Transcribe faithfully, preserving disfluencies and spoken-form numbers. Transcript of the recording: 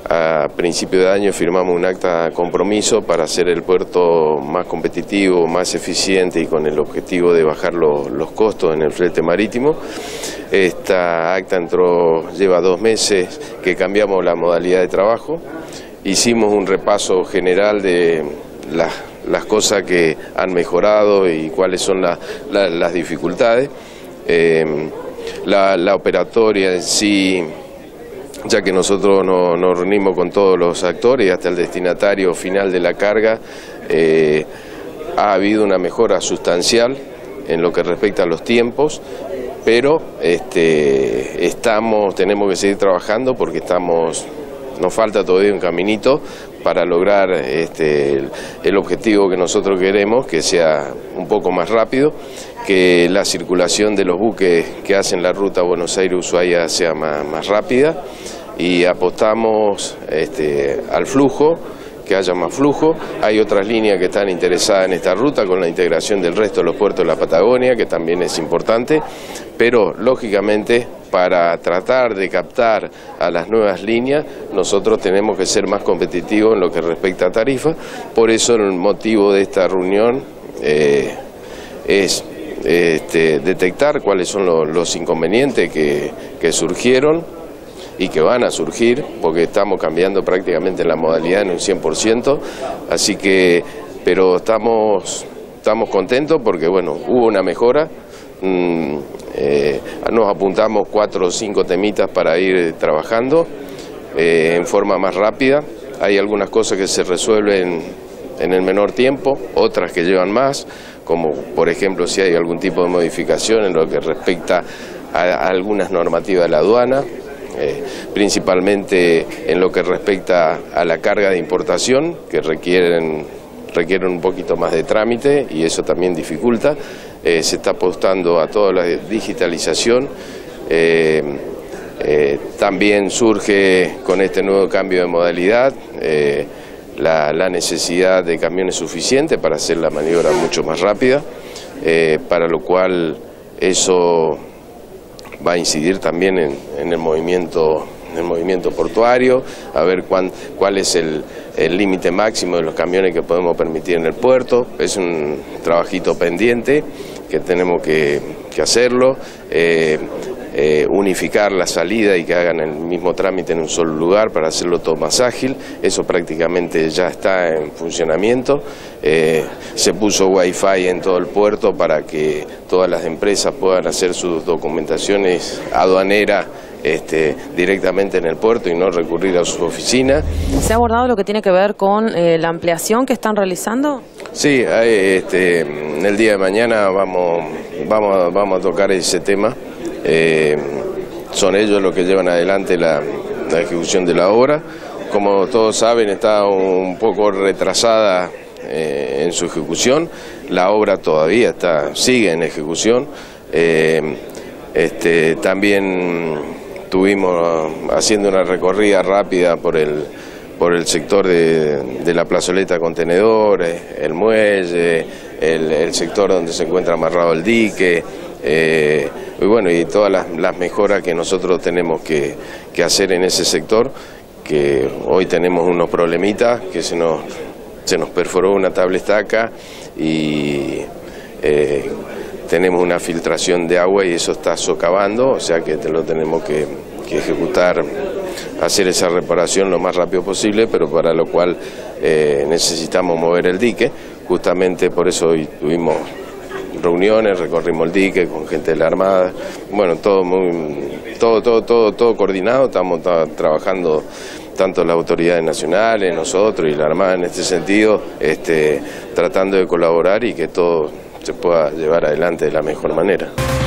A principio de año firmamos un acta de compromiso para hacer el puerto más competitivo, más eficiente y con el objetivo de bajar los, los costos en el flete marítimo. Esta acta entró, lleva dos meses que cambiamos la modalidad de trabajo. Hicimos un repaso general de las, las cosas que han mejorado y cuáles son la, la, las dificultades. Eh, la, la operatoria en sí, ya que nosotros no, nos reunimos con todos los actores y hasta el destinatario final de la carga, eh, ha habido una mejora sustancial en lo que respecta a los tiempos, pero este, estamos, tenemos que seguir trabajando porque estamos, nos falta todavía un caminito para lograr este, el, el objetivo que nosotros queremos, que sea un poco más rápido, que la circulación de los buques que hacen la ruta Buenos Aires-Ushuaia sea más, más rápida, y apostamos este, al flujo, que haya más flujo. Hay otras líneas que están interesadas en esta ruta con la integración del resto de los puertos de la Patagonia, que también es importante, pero lógicamente para tratar de captar a las nuevas líneas nosotros tenemos que ser más competitivos en lo que respecta a tarifa. Por eso el motivo de esta reunión eh, es este, detectar cuáles son los, los inconvenientes que, que surgieron y que van a surgir, porque estamos cambiando prácticamente la modalidad en un cien por ciento, así que, pero estamos, estamos contentos porque, bueno, hubo una mejora, mm, eh, nos apuntamos cuatro o cinco temitas para ir trabajando eh, en forma más rápida. Hay algunas cosas que se resuelven en el menor tiempo, otras que llevan más, como por ejemplo si hay algún tipo de modificación en lo que respecta a, a algunas normativas de la aduana. Eh, principalmente en lo que respecta a la carga de importación, que requieren, requieren un poquito más de trámite y eso también dificulta. Eh, se está apostando a toda la digitalización. Eh, eh, también surge con este nuevo cambio de modalidad eh, la, la necesidad de camiones suficientes para hacer la maniobra mucho más rápida, eh, para lo cual eso va a incidir también en, en el movimiento, en el movimiento portuario, a ver cuán, cuál es el límite máximo de los camiones que podemos permitir en el puerto. Es un trabajito pendiente que tenemos que, que hacerlo, eh, eh, unificar la salida y que hagan el mismo trámite en un solo lugar para hacerlo todo más ágil. Eso prácticamente ya está en funcionamiento. Eh, se puso wifi en todo el puerto para que todas las empresas puedan hacer sus documentaciones aduaneras Este, directamente en el puerto y no recurrir a sus oficinas. ¿Se ha abordado lo que tiene que ver con eh, la ampliación que están realizando? Sí, este, el día de mañana vamos, vamos, vamos a tocar ese tema. Eh, son ellos los que llevan adelante la, la ejecución de la obra. Como todos saben, está un poco retrasada eh, en su ejecución. La obra todavía está, sigue en ejecución. Eh, este, también estuvimos haciendo una recorrida rápida por el, por el sector de, de la plazoleta contenedores, el muelle, el, el sector donde se encuentra amarrado el dique, eh, y bueno, y todas las, las mejoras que nosotros tenemos que, que hacer en ese sector, que hoy tenemos unos problemitas, que se nos, se nos perforó una tabla estaca y eh, tenemos una filtración de agua y eso está socavando, o sea que te lo tenemos que, que ejecutar, hacer esa reparación lo más rápido posible, pero para lo cual eh, necesitamos mover el dique. Justamente por eso hoy tuvimos reuniones, recorrimos el dique con gente de la Armada, bueno, todo muy, todo, todo, todo, todo coordinado. Estamos trabajando tanto las autoridades nacionales, nosotros y la Armada en este sentido, este, tratando de colaborar y que todo se pueda llevar adelante de la mejor manera.